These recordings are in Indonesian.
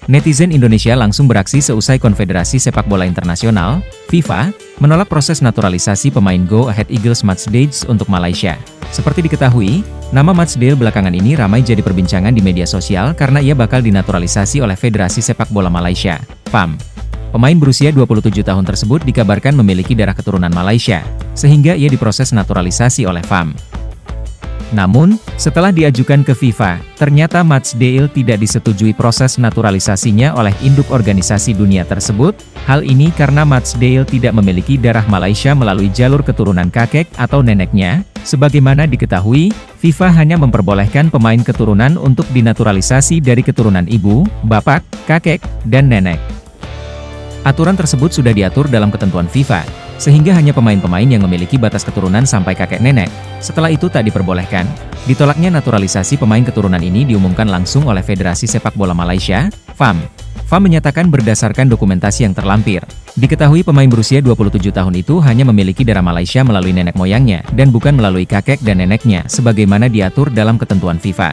Netizen Indonesia langsung beraksi seusai Konfederasi Sepak Bola Internasional, FIFA, menolak proses naturalisasi pemain Go Ahead Eagles Matsdale untuk Malaysia. Seperti diketahui, nama Matsdale belakangan ini ramai jadi perbincangan di media sosial karena ia bakal dinaturalisasi oleh Federasi Sepak Bola Malaysia, FAM. Pemain berusia 27 tahun tersebut dikabarkan memiliki darah keturunan Malaysia, sehingga ia diproses naturalisasi oleh FAM. Namun, setelah diajukan ke FIFA, ternyata Matsdale tidak disetujui proses naturalisasinya oleh induk organisasi dunia tersebut. Hal ini karena Matsdale tidak memiliki darah Malaysia melalui jalur keturunan kakek atau neneknya. Sebagaimana diketahui, FIFA hanya memperbolehkan pemain keturunan untuk dinaturalisasi dari keturunan ibu, bapak, kakek, dan nenek. Aturan tersebut sudah diatur dalam ketentuan FIFA, sehingga hanya pemain-pemain yang memiliki batas keturunan sampai kakek nenek. Setelah itu tak diperbolehkan. Ditolaknya naturalisasi pemain keturunan ini diumumkan langsung oleh Federasi Sepak Bola Malaysia, FAM. FAM menyatakan berdasarkan dokumentasi yang terlampir. Diketahui pemain berusia 27 tahun itu hanya memiliki darah Malaysia melalui nenek moyangnya, dan bukan melalui kakek dan neneknya, sebagaimana diatur dalam ketentuan FIFA.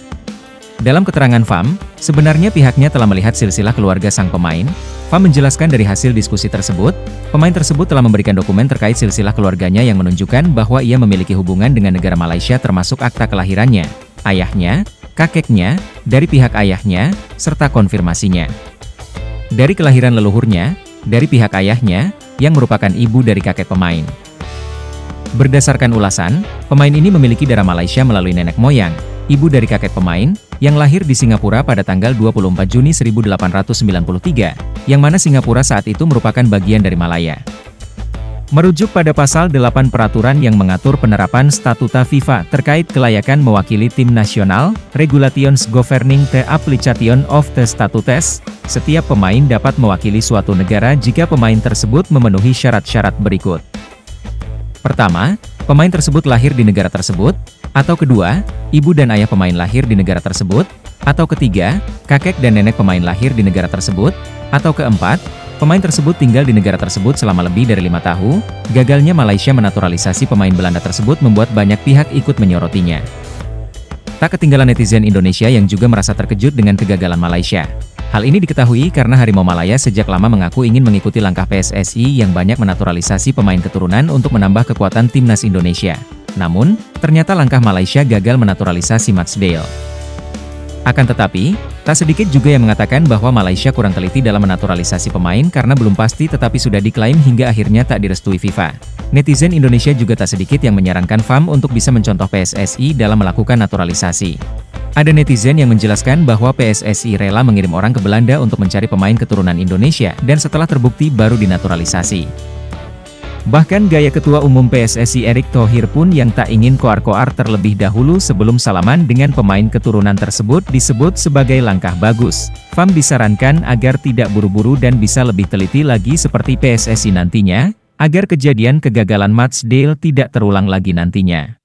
Dalam keterangan FAM, sebenarnya pihaknya telah melihat silsilah keluarga sang pemain. FAM menjelaskan dari hasil diskusi tersebut, pemain tersebut telah memberikan dokumen terkait silsilah keluarganya yang menunjukkan bahwa ia memiliki hubungan dengan negara Malaysia termasuk akta kelahirannya, ayahnya, kakeknya, dari pihak ayahnya, serta konfirmasinya. Dari kelahiran leluhurnya, dari pihak ayahnya, yang merupakan ibu dari kakek pemain. Berdasarkan ulasan, pemain ini memiliki darah Malaysia melalui nenek moyang, ibu dari kakek pemain, yang lahir di Singapura pada tanggal 24 Juni 1893, yang mana Singapura saat itu merupakan bagian dari Malaya. Merujuk pada pasal 8 peraturan yang mengatur penerapan statuta FIFA terkait kelayakan mewakili tim nasional, Regulations Governing the Application of the Statutes, setiap pemain dapat mewakili suatu negara jika pemain tersebut memenuhi syarat-syarat berikut. Pertama, pemain tersebut lahir di negara tersebut, atau kedua, ibu dan ayah pemain lahir di negara tersebut, atau ketiga, kakek dan nenek pemain lahir di negara tersebut, atau keempat, pemain tersebut tinggal di negara tersebut selama lebih dari 5 tahun. Gagalnya Malaysia menaturalisasi pemain Belanda tersebut membuat banyak pihak ikut menyorotinya. Tak ketinggalan netizen Indonesia yang juga merasa terkejut dengan kegagalan Malaysia. Hal ini diketahui karena Harimau Malaya sejak lama mengaku ingin mengikuti langkah PSSI yang banyak menaturalisasi pemain keturunan untuk menambah kekuatan timnas Indonesia. Namun, ternyata langkah Malaysia gagal menaturalisasi Matsdale. Akan tetapi, tak sedikit juga yang mengatakan bahwa Malaysia kurang teliti dalam menaturalisasi pemain karena belum pasti tetapi sudah diklaim hingga akhirnya tak direstui FIFA. Netizen Indonesia juga tak sedikit yang menyarankan FAM untuk bisa mencontoh PSSI dalam melakukan naturalisasi. Ada netizen yang menjelaskan bahwa PSSI rela mengirim orang ke Belanda untuk mencari pemain keturunan Indonesia dan setelah terbukti baru dinaturalisasi. Bahkan gaya Ketua Umum PSSI Erick Thohir pun yang tak ingin koar-koar terlebih dahulu sebelum salaman dengan pemain keturunan tersebut disebut sebagai langkah bagus. FAM disarankan agar tidak buru-buru dan bisa lebih teliti lagi seperti PSSI nantinya, agar kejadian kegagalan Matsdale tidak terulang lagi nantinya.